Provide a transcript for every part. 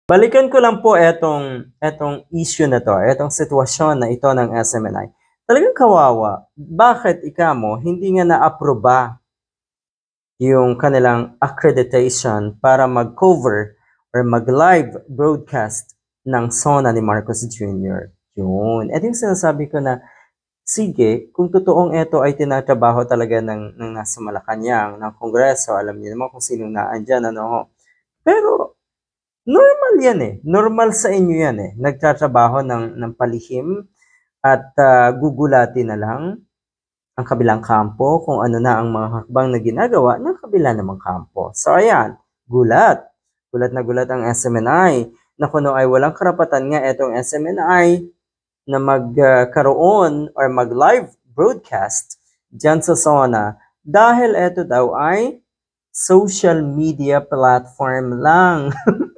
Balikan ko lang po etong issue na 'to, etong sitwasyon na ito ng SMNI. Talagang kawawa. Bakit mo hindi nga naaproba yung kanilang accreditation para mag-cover or mag-live broadcast ng SONA ni Marcos Jr. Yun. Ito yung sinasabi ko na, sige, kung totoong ito ay tinatrabaho talaga ng nasa Malacanang, ng Kongreso, alam niyo naman kung sinong naandyan, ano. Pero normal yan eh. Normal sa inyo yan eh. Nagtatrabaho ng palihim at gugulatin na lang ang kabilang kampo kung ano na ang mga hakbang na ginagawa ng kabila namang kampo. So ayan, gulat. Gulat na gulat ang SMNI na kuno ay walang karapatan nga itong SMNI na magkaroon or mag-live broadcast dyan sa SONA dahil ito daw ay social media platform lang.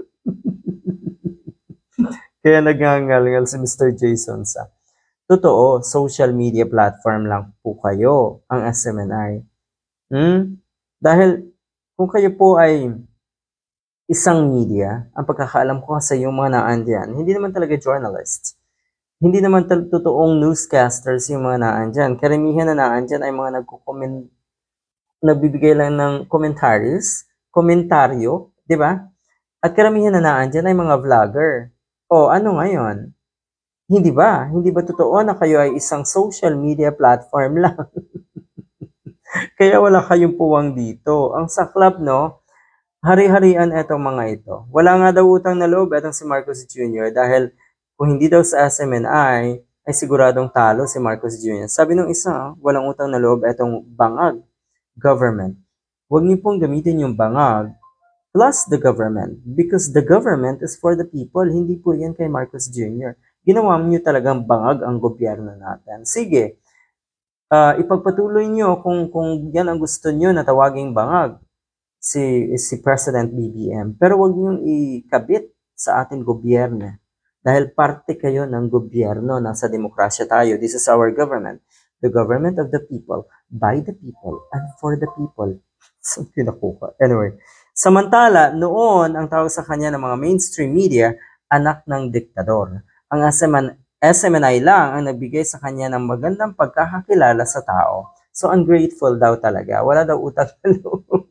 Kaya nagngangal-ngal si Mr. Jason sa totoo, social media platform lang po kayo, ang SMNI. Dahil kung kayo po ay isang media, ang pagkakaalam ko sa yung mga naandyan, hindi naman talaga journalists. Hindi naman totoong newscasters yung mga naandyan. Karamihan na naandyan ay mga nagbibigay lang ng komentaryo, di ba? At karamihan na naandyan ay mga vlogger. O ano ngayon? Hindi ba? Hindi ba totoo na kayo ay isang social media platform lang? Kaya wala kayong puwang dito. Ang saklap, no? Hari-harian etong mga ito. Wala nga daw utang na loob etong si Marcos Jr. dahil kung hindi daw sa SMNI, ay siguradong talo si Marcos Jr. Sabi nung isa, walang utang na loob etong bangag government. Huwag niyo pong gamitin yung bangag plus the government because the government is for the people. Hindi po yan kay Marcos Jr. Ginawa niyo talagang bangag ang gobyerno natin. Sige, ipagpatuloy niyo kung yan ang gusto niyo na tawaging bangag si President BBM. Pero huwag niyong ikabit sa ating gobyerno dahil parte kayo ng gobyerno. Nasa demokrasya tayo. This is our government. The government of the people, by the people, and for the people. So, pinakuha. Anyway, samantala, noon, ang tawag sa kanya ng mga mainstream media, anak ng diktador. Ang SMNI lang ang nagbigay sa kanya ng magandang pagkakakilala sa tao. So, ungrateful daw talaga. Wala daw utang na loob.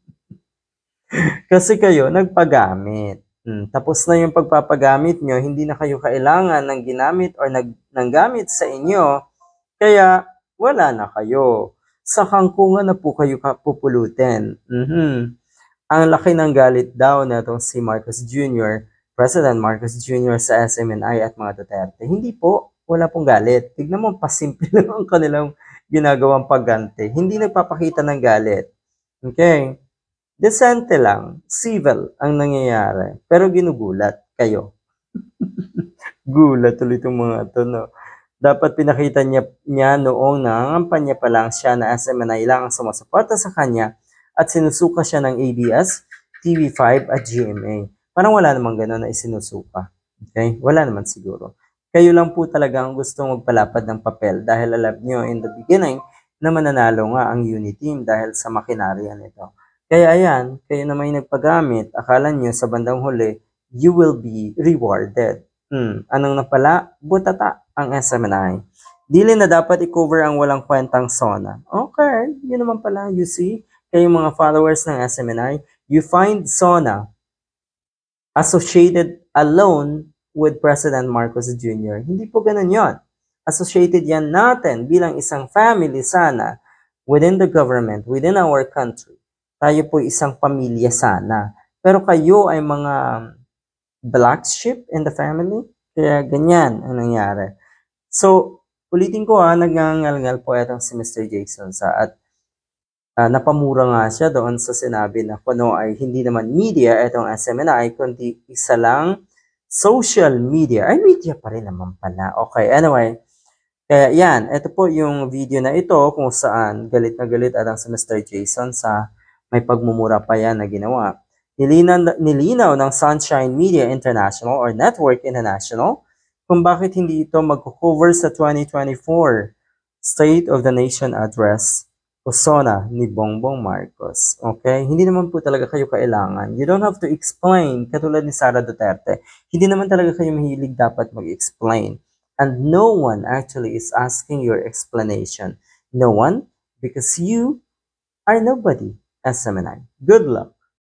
Kasi kayo, nagpagamit. Tapos na yung pagpapagamit nyo, hindi na kayo kailangan ng ginamit or ng gamit sa inyo. Kaya, wala na kayo. Sa kangkungan na po kayo pupulutin. Ang laki ng galit daw na itong si Marcos Jr., President Marcos Jr. sa SMNI at mga Duterte. Hindi po, wala pong galit. Tignan mo, pasimple lang ang kanilang ginagawang paggante. Hindi nagpapakita ng galit. Okay? Decente lang, civil ang nangyayari. Pero ginugulat kayo. Gulat ulit itong mga ito, no? Dapat pinakita niya noong nangangampanya pa lang siya na SMNI lang ang sumusuporta sa kanya at sinusuka siya ng ABS, TV5 at GMA. Parang wala namang gano'n na isinusuka. Okay? Wala naman siguro. Kayo lang po talaga ang gustong magpalapad ng papel dahil alam nyo in the beginning na mananalo nga ang unity team dahil sa makinarya nito. Kaya ayan, kayo na may nagpagamit, akala nyo sa bandang huli, you will be rewarded. Anong napala? Butata ang SMNI. Dili na dapat i-cover ang walang kwentang SONA. Okay, yun naman pala, you see, kayong mga followers ng SMNI, you find SONA associated alone with President Marcos Jr. Hindi po ganun yon. Associated yan natin bilang isang family sana within the government, within our country. Tayo po isang pamilya sana. Pero kayo ay mga black sheep in the family. Kaya ganyan ang nangyari. So, ulitin ko nagngangal-ngal po itong si Mr. Jason sa at napamura nga siya doon sa sinabi na kuno ay hindi naman media itong SMNI, kundi isa lang social media. Ay, media pa rin naman pala. Okay, anyway. Kaya yan, ito po yung video na ito kung saan galit na galit atang si Mr. Jason sa may pagmumura pa yan na ginawa. Nilinaw ng Sunshine Media International or Network International kung bakit hindi ito mag-cover sa 2024 State of the Nation Address persona ni Bongbong Marcos. Okay? Hindi naman po talaga kayo kailangan. You don't have to explain, katulad ni Sara Duterte. Hindi naman talaga kayo mahilig dapat mag-explain. And no one actually is asking your explanation. No one, because you are nobody as Seminary. Good luck.